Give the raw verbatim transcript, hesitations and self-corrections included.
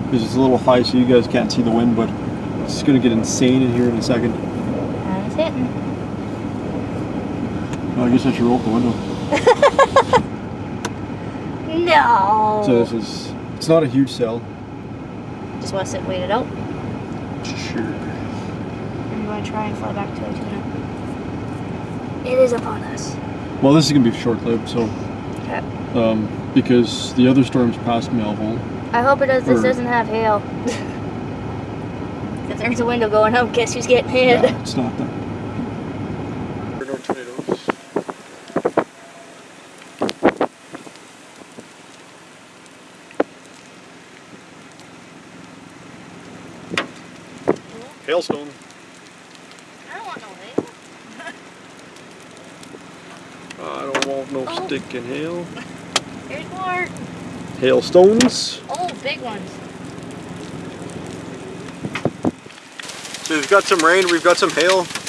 because it's a little high so you guys can't see the wind, but it's going to get insane in here in a second. And it's hitting. Well, I guess I should roll up the window. No! So this is, it's not a huge cell. Just want to sit and wait it out? Sure. And you want to try and fly back to Ituna? It is upon us. Well, this is going to be short-lived, so... Okay. Um, because the other storms passed Melville. I hope it does. This or, doesn't have hail. If there's a window going up, guess who's getting hit? Yeah, it's not that. There are no tornadoes. Hailstone. I don't want no hail. I don't want no Oh. sticking hail. Here's more. Hailstones. Oh, big ones. So we've got some rain, we've got some hail.